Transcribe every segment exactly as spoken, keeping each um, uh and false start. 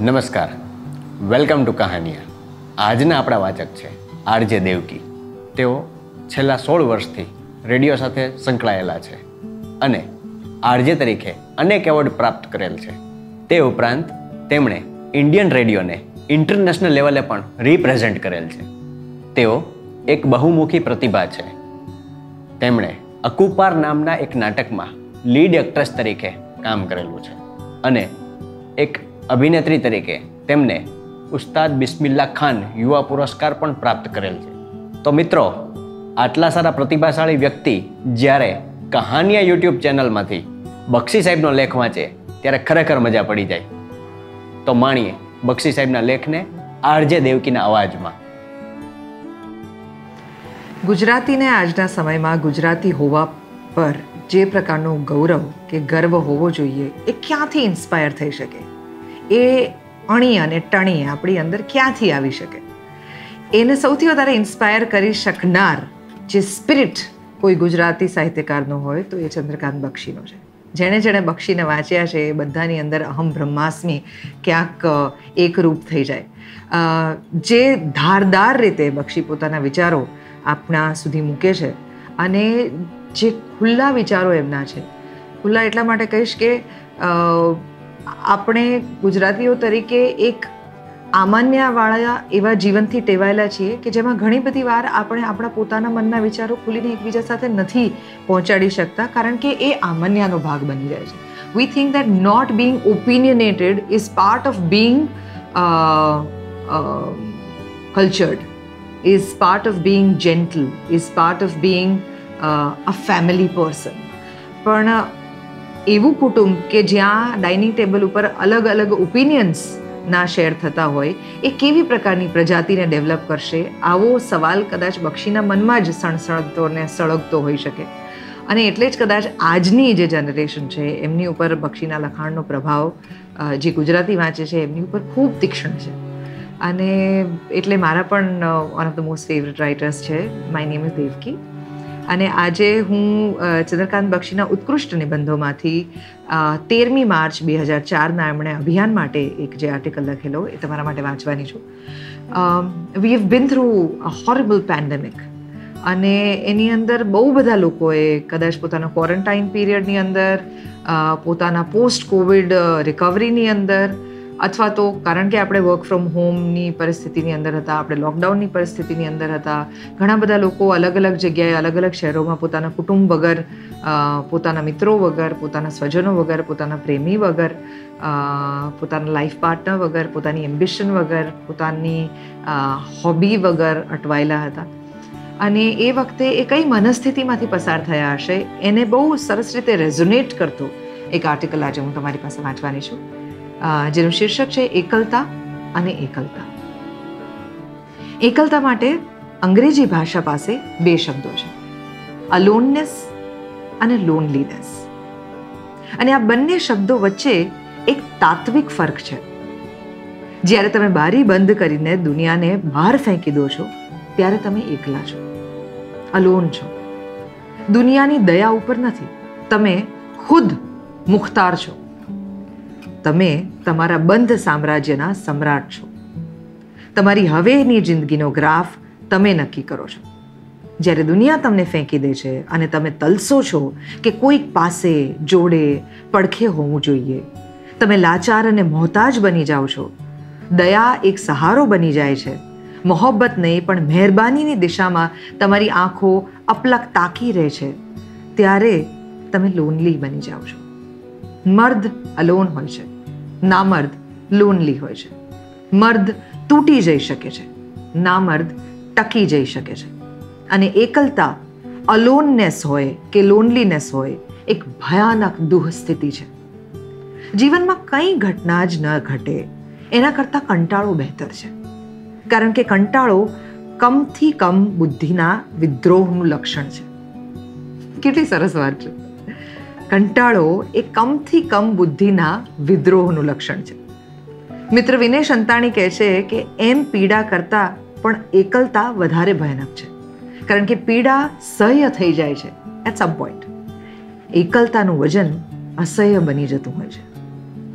નમસ્કાર, welcome to કહાનિયા. આજના આપણા વાચક છે આરજે દેવકી. તેઓ છેલ્લા સોળ વર્ષથી રેડિયો સાથે સંકળાયેલા છે અને આરજે તરીકે અનેક એવોર્ડ પ્રાપ્ત કરેલ છે. તે ઉપરાંત તેમણે ઇન્ડિયન રેડિયોને ઇન્ટરનેશનલ લેવલે પણ રિપ્રેઝેન્ટ કરેલ છે. તેઓ એક બહુમુખી પ્રતિભા છે. તેમણે અકુપાર નામના એક નાટકમાં લીડ એક્ટ્રેસ તરીકે કામ કરેલું છે અને એક અભિનેત્રી તરીકે તેમને ઉસ્તાદ બિસ્મિલ્લા ખાન યુવા પુરસ્કાર પણ પ્રાપ્ત કરેલ છે. તો મિત્રો, આટલા સારા પ્રતિભાશાળી વ્યક્તિ જ્યારે કહાનિયા યુટ્યુબ ચેનલમાંથી બક્ષી સાહેબનો લેખ વાંચે ત્યારે ખરેખર મજા પડી જાય. તો માણીએ બક્ષી સાહેબના લેખને આરજે દેવકીના અવાજમાં. ગુજરાતીને આજના સમયમાં ગુજરાતી હોવા પર જે પ્રકારનું ગૌરવ કે ગર્વ હોવો જોઈએ એ ક્યાંથી ઇન્સ્પાયર થઈ શકે? એ અણી અને ટણી આપણી અંદર ક્યાંથી આવી શકે? એને સૌથી વધારે ઇન્સ્પાયર કરી શકનાર જે સ્પિરિટ કોઈ ગુજરાતી સાહિત્યકારનો હોય તો એ ચંદ્રકાંત બક્ષીનો છે. જેણે જેણે બક્ષીને વાંચ્યા છે એ બધાની અંદર અહમ બ્રહ્માસ્મિ ક્યાંક એકરૂપ થઈ જાય. જે ધારદાર રીતે બક્ષી પોતાના વિચારો આપણા સુધી મૂકે છે અને જે ખુલ્લા વિચારો એમના છે. ખુલ્લા એટલા માટે કહીશ કે આપણે ગુજરાતીઓ તરીકે એક આમાન્યવાળા એવા જીવનથી ટેવાયેલા છીએ કે જેમાં ઘણી બધી વાર આપણે આપણા પોતાના મનના વિચારો ખુલીને એકબીજા સાથે નથી પહોંચાડી શકતા, કારણ કે એ આમાન્યનો ભાગ બની જાય છે. We think that not being opinionated is part of being cultured, is part of being gentle, is part of being uh, a family person. પણ એવું કુટુંબ કે જ્યાં ડાઇનિંગ ટેબલ ઉપર અલગ અલગ ઓપિનિયન્સ ના શેર થતા હોય એ કેવી પ્રકારની પ્રજાતિને ડેવલપ કરશે? આવો સવાલ કદાચ બક્ષીના મનમાં જ સણસણતો ને સળગતો હોઈ શકે. અને એટલે જ કદાચ આજની જે જનરેશન છે એમની ઉપર બક્ષીના લખાણનો પ્રભાવ જે ગુજરાતી વાંચે છે એમની ઉપર ખૂબ તીક્ષ્ણ છે. અને એટલે મારા પણ one of the most favourite writers છે. My name is Devaki. અને આજે હું ચંદ્રકાંત બક્ષીના ઉત્કૃષ્ટ નિબંધોમાંથી તેરમી માર્ચ બે હજાર ચારના એમણે અભિયાન માટે એક જે આર્ટિકલ લખેલો એ તમારા માટે વાંચવાની છું. We have been through a horrible pandemic અને એની અંદર બહુ બધા લોકોએ કદાચ પોતાના ક્વોરન્ટાઇન પીરિયડની અંદર, પોતાના પોસ્ટ કોવિડ રિકવરીની અંદર, અથવા તો કારણ કે આપણે વર્ક ફ્રોમ હોમની પરિસ્થિતિની અંદર હતા, આપણે લોકડાઉનની પરિસ્થિતિની અંદર હતા, ઘણા બધા લોકો અલગ અલગ જગ્યાએ અલગ અલગ શહેરોમાં પોતાના કુટુંબ વગર, પોતાના મિત્રો વગર, પોતાના સ્વજનો વગર, પોતાના પ્રેમી વગર, પોતાના લાઈફ પાર્ટનર વગર, પોતાની એમ્બિશન વગર, પોતાની હોબી વગર અટવાયેલા હતા. અને એ વખતે એ કઈ મનસ્થિતિમાંથી પસાર થયા હશે એને બહુ સરસ રીતે રેઝોનેટ કરતો એક આર્ટિકલ આજે હું તમારી પાસે વાંચવાની છું, જેનું શીર્ષક છે એકલતા અને એકલતા. એકલતા માટે અંગ્રેજી ભાષા પાસે બે શબ્દો છે, અલોનનેસ અને લોનલીનેસ. અને આ બંને શબ્દો વચ્ચે એક તાત્વિક ફરક છે. જ્યારે તમે બારી બંધ કરીને દુનિયાને બહાર ફેંકી દો છો ત્યારે તમે એકલા છો, અલોન છો. દુનિયાની દયા ઉપર નથી, તમે ખુદ મુખ્તાર છો. તમે તમારા બંધ સામ્રાજ્યના સમ્રાટ છો. તમારી હવેની જિંદગીનો ગ્રાફ તમે નક્કી કરો છો. જ્યારે દુનિયા તમને ફેંકી દે છે અને તમે તલસો છો કે કોઈક પાસે, જોડે, પડખે હોવું જોઈએ, તમે લાચાર અને મોહતાજ બની જાઓ છો. દયા એક સહારો બની જાય છે. મોહબ્બત નહીં પણ મહેરબાનીની દિશામાં તમારી આંખો અપલક તાકી રહે છે. ત્યારે તમે લોનલી બની જાઓ છો. મર્દ અલોન હોય છે, નામર્દ લોનલી હોય છે. મર્દ તૂટી જઈ શકે છે, નામર્દ ટકી જઈ શકે છે. અને એકલતા, અલોનનેસ હોય કે લોનલીનેસ હોય, એક ભયાનક દુઃખ સ્થિતિ છે. જીવનમાં કંઈ ઘટના જ ન ઘટે એના કરતાં કંટાળો બહેતર છે. કારણ કે કંટાળો કમથી કમ બુદ્ધિના વિદ્રોહનું લક્ષણ છે. કેટલી સરસ વાત છે. કંટાળો એ કમથી કમ બુદ્ધિના વિદ્રોહનું લક્ષણ છે. મિત્ર વિનય સંતાણી કહે છે કે એમ પીડા કરતાં પણ એકલતા વધારે ભયાનક છે, કારણ કે પીડા સહ્ય થઈ જાય છે એટ સમ પોઈન્ટ. એકલતાનું વજન અસહ્ય બની જતું હોય છે.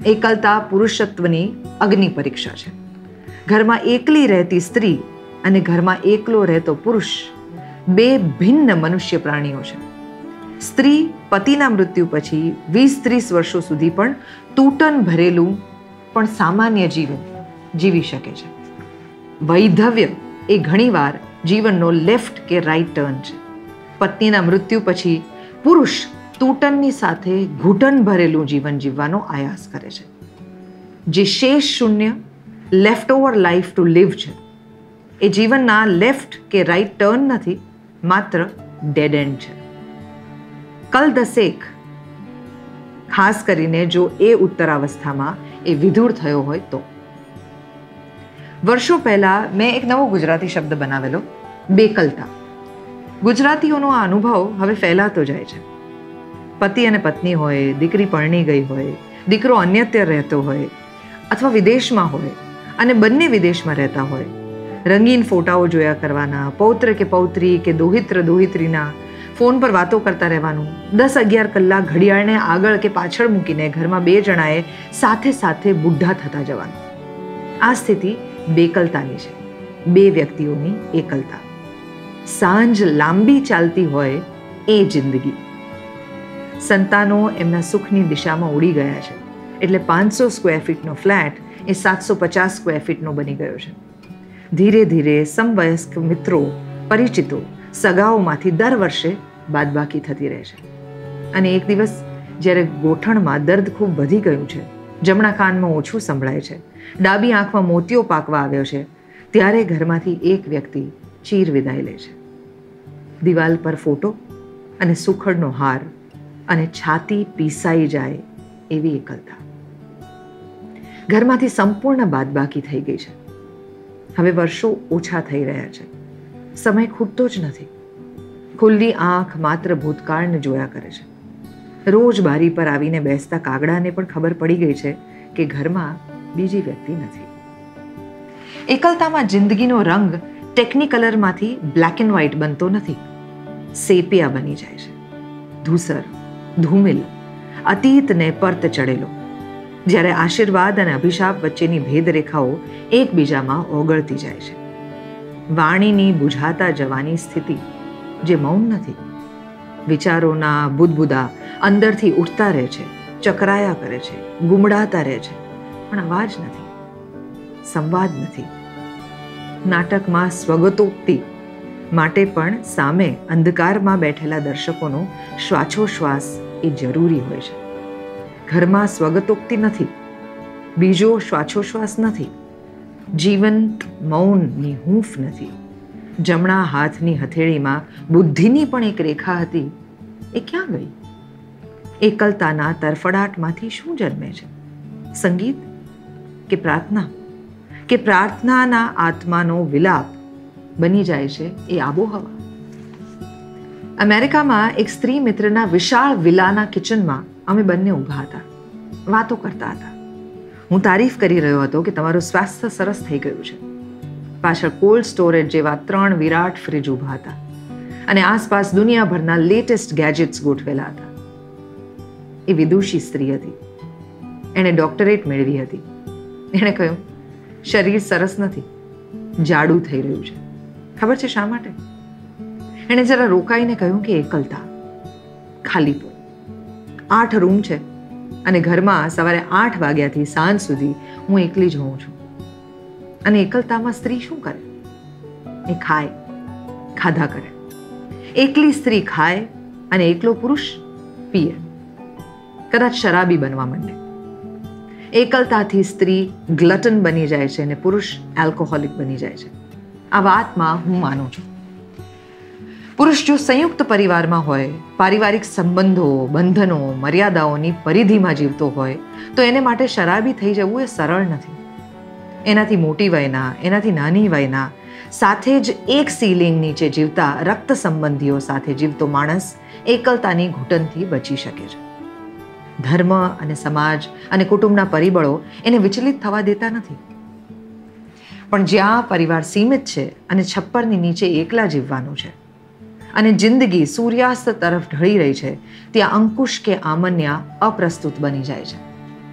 એકલતા પુરુષત્વની અગ્નિ પરીક્ષા છે. ઘરમાં એકલી રહેતી સ્ત્રી અને ઘરમાં એકલો રહેતો પુરુષ બે ભિન્ન મનુષ્ય પ્રાણીઓ છે. સ્ત્રી પતિના મૃત્યુ પછી વીસ ત્રીસ વર્ષો સુધી પણ તૂટન ભરેલું પણ સામાન્ય જીવન જીવી શકે છે. વૈધવ્ય એ ઘણીવાર જીવનનો લેફ્ટ કે રાઈટ ટર્ન છે. પત્નીના મૃત્યુ પછી પુરુષ તૂટનની સાથે ઘૂંટણ ભરેલું જીવન જીવવાનો આયાસ કરે છે. જે શેષ શૂન્ય left over life to live છે એ જીવનના લેફ્ટ કે રાઈટ ટર્ન નથી, માત્ર ડેડ એન્ડ છે. કલ દસેક, ખાસ કરીને જો એ ઉત્તરાવસ્થામાં એ વિધુર થયો હોય તો. વર્ષો પહેલા મેં એક નવો ગુજરાતી શબ્દ બનાવેલો, બેકલતા. ગુજરાતીઓનો આ અનુભવ હવે ફેલાતો જાય છે. પતિ અને પત્ની હોય, દીકરી પરણી ગઈ હોય, દીકરો અન્યત્ર રહેતો હોય અથવા વિદેશમાં હોય અને બંને વિદેશમાં રહેતા હોય, રંગીન ફોટાઓ જોયા કરવાના, પૌત્ર કે પૌત્રી કે દોહિત્ર દોહિત્રીના ફોન પર વાતો કરતા રહેવાનું, દસ અગિયાર કલાક ઘડિયાળને આગળ કે પાછળ મૂકીને ઘરમાં બે જણાએ સાથે સાથે બુઢા થતા જવાનું. આ સ્થિતિ બેકલતાની છે, બે વ્યક્તિઓની એકલતા. સાંજ લાંબી ચાલતી હોય એ જિંદગી. સંતાનો એમના સુખની દિશામાં ઉડી ગયા છે એટલે પાંચસો સ્ક્વેર ફીટનો ફ્લેટ એ સાતસો પચાસ સ્ક્વેર ફીટનો બની ગયો છે. ધીરે ધીરે સમવયસ્ક મિત્રો, પરિચિતો, સગાઓમાંથી દર વર્ષે બાદબાકી થતી રહે છે. અને એક દિવસ જ્યારે ગોઠણમાં દર્દ ખૂબ વધી ગયું છે, જમણા કાનમાં ઓછું સંભળાય છે, ડાબી આંખમાં મોતિયો પાકવા આવ્યો છે, ત્યારે ઘરમાંથી એક વ્યક્તિ ચીર વિદાય લે છે. દિવાલ પર ફોટો અને સુખડનો હાર અને છાતી પીસાઈ જાય એવી એકલતા. ઘરમાંથી સંપૂર્ણ બાદબાકી થઈ ગઈ છે. હવે વર્ષો ઓછા થઈ રહ્યા છે. સમય ખૂટતો જ નથી. ખુલ્લી આંખ માત્ર ભૂતકાળને જોયા કરે છે. રોજ બારી પર આવીને બેસતા કાગડાને પણ ખબર પડી ગઈ છે કે ઘરમાં બીજી વ્યક્તિ નથી. એકલતામાં જિંદગીનો રંગ ટેકનિકલરમાંથી બ્લેક એન્ડ વ્હાઇટ બનતો નથી, સેપિયા બની જાય છે. ધૂસર, ધૂમિલ, અતીતને પરત ચડેલો. જ્યારે આશીર્વાદ અને અભિશાપ વચ્ચેની ભેદરેખાઓ એકબીજામાં ઓગળતી જાય છે. વાણીની બુઝાતા જવાની સ્થિતિ, જે મૌન નથી. વિચારોના બુદબુદા અંદરથી ઉઠતા રહે છે, ચકરાયા કરે છે, ગુમડાતા રહે છે, પણ અવાજ નથી, સંવાદ નથી. નાટકમાં સ્વગતોક્તિ માટે પણ સામે અંધકારમાં બેઠેલા દર્શકોનો શ્વાસોશ્વાસ એ જરૂરી હોય છે. ઘરમાં સ્વગતોક્તિ નથી, બીજો શ્વાસોશ્વાસ નથી, જીવંત મૌનની હૂંફ નથી. જમણા હાથની હથેળીમાં બુદ્ધિની પણ એક રેખા હતી, એ ક્યાં ગઈ? એકલતાના તરફડાટમાંથી શું જન્મે છે? સંગીત કે પ્રાર્થના? કે પ્રાર્થનાના આત્માનો વિલાપ બની જાય છે એ આબોહવા? અમેરિકામાં એક સ્ત્રી મિત્રના વિશાળ વિલાના કિચનમાં અમે બંને ઊભા હતા, વાતો કરતા હતા. હું તારીફ કરી રહ્યો હતો કે તમારું સ્વાસ્થ્ય સરસ થઈ ગયું છે. પાછળ કોલ્ડ સ્ટોરેજ જેવા ત્રણ વિરાટ ફ્રિજ ઊભા હતા અને આસપાસ દુનિયાભરના લેટેસ્ટ ગેજેટ્સ ગોઠવેલા હતા. એ વિદુષી સ્ત્રી હતી. એણે ડોક્ટરેટ મેળવી હતી. એણે કહ્યું, શરીર સરસ નથી, જાડું થઈ રહ્યું છે. ખબર છે શા માટે? એણે જરા રોકાઈને કહ્યું કે એકલતા, ખાલીપો. આઠ રૂમ છે અને ઘરમાં સવારે આઠ વાગ્યાથી સાંજ સુધી હું એકલી જ હોઉં છું. અને એકલતામાં સ્ત્રી શું કરે? એ ખાય, ખાધા કરે. એકલી સ્ત્રી ખાય અને એકલો પુરુષ પીએ, કદાચ શરાબી બનવા માંડે. એકલતાથી સ્ત્રી ગ્લટન બની જાય છે અને પુરુષ એલ્કોહોલિક બની જાય છે. આ વાતમાં હું માનું છું. પુરુષ જો સંયુક્ત પરિવારમાં હોય, પારિવારિક સંબંધો, બંધનો, મર્યાદાઓની પરિધિમાં જીવતો હોય તો એને માટે શરાબી થઈ જવું એ સરળ નથી. એનાથી મોટી વયના, એનાથી નાની વયના, સાથે જ એક સીલિંગ નીચે જીવતા રક્ત સંબંધીઓ સાથે જીવતો માણસ એકલતાની ઘૂંટણથી બચી શકે છે. ધર્મ અને સમાજ અને કુટુંબના પરિબળો એને વિચલિત થવા દેતા નથી. પણ જ્યાં પરિવાર સીમિત છે અને છપ્પરની નીચે એકલા જીવવાનું છે અને જિંદગી સૂર્યાસ્ત તરફ ઢળી રહી છે, ત્યાં અંકુશ કે આમન્યા અપ્રસ્તુત બની જાય છે.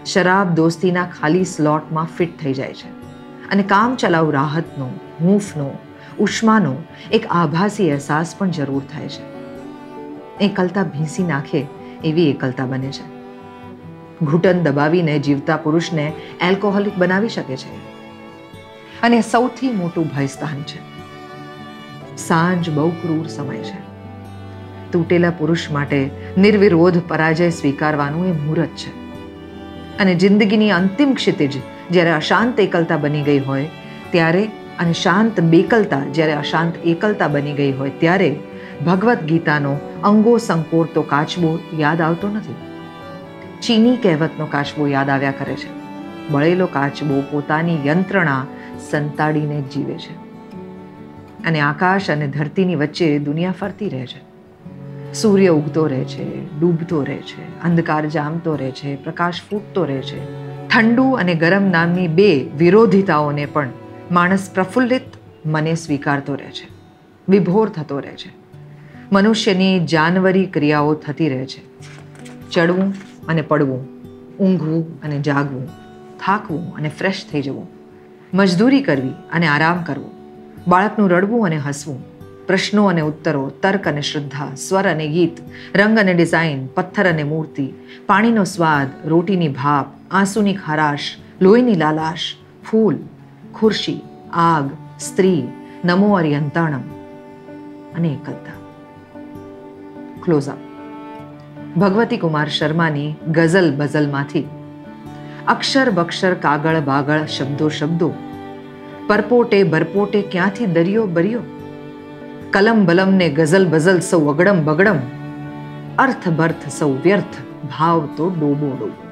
શરાબ દોસ્તીના ખાલી સ્લોટમાં ફિટ થઈ જાય છે અને કામ ચલાઉ રાહતનો, હૂંફનો, ઉષ્માનો એક આભાસી અહેસાસ પણ જરૂર થાય છે. એકલતા ભીંસી નાખે એવી એકલતા બને છે. ઘૂંટણ દબાવીને જીવતા પુરુષને એલ્કોહોલિક બનાવી શકે છે. અને સૌથી મોટું ભયસ્થાન છે. સાંજ બહુ ક્રૂર સમય છે. તૂટેલા પુરુષ માટે નિર્વિરોધ પરાજય સ્વીકારવાનું એ મુહૂર્ત છે. અને જિંદગીની અંતિમ ક્ષિતિજ જ્યારે અશાંત એકલતા બની ગઈ હોય ત્યારે, અને શાંત બેકલતા જ્યારે અશાંત એકલતા બની ગઈ હોય ત્યારે ભગવદ્ ગીતાનો અંગો સંકોરતો કાચબો યાદ આવતો નથી. ચીની કહેવતનો કાચબો યાદ આવ્યા કરે છે. બળેલો કાચબો પોતાની યંત્રણા સંતાડીને જ જીવે છે. અને આકાશ અને ધરતીની વચ્ચે દુનિયા ફરતી રહે છે. સૂર્ય ઉગતો રહે છે, ડૂબતો રહે છે, અંધકાર જામતો રહે છે, પ્રકાશ ફૂટતો રહે છે. ઠંડુ અને ગરમ નામની બે વિરોધિતાઓને પણ માણસ પ્રફુલ્લિત મને સ્વીકારતો રહે છે, વિભોર થતો રહે છે. મનુષ્યની જાનવરી ક્રિયાઓ થતી રહે છે. ચડવું અને પડવું, ઊંઘવું અને જાગવું, થાકવું અને ફ્રેશ થઈ જવું, મજદૂરી કરવી અને આરામ કરવો, બાળકનું રડવું અને હસવું, પ્રશ્નો અને ઉત્તરો, તર્ક અને શ્રદ્ધા, સ્વર અને ગીત, રંગ અને ડિઝાઇન, પથ્થર અને મૂર્તિ, પાણીનો સ્વાદ, રોટીની ભાપ, આંસુની ખારાશ, લોહીની લાલાશ, ફૂલ, ખુરશી, આગ, સ્ત્રી, નમો અરિયંતાણમ અને એકલતા. ક્લોઝઅપ. ભગવતી કુમાર શર્માની ગઝલ બઝલમાંથી અક્ષર બક્ષર કાગળ બાગળ શબ્દો શબ્દો, પરપોટે બરપોટે ક્યાંથી દરિયો બર્યો, કલમ બલમ ને ગઝલ બઝલ સૌ અગડમ બગડમ, અર્થ બર્થ સૌ વ્યર્થ, ભાવ તો ડોબો ડોબ.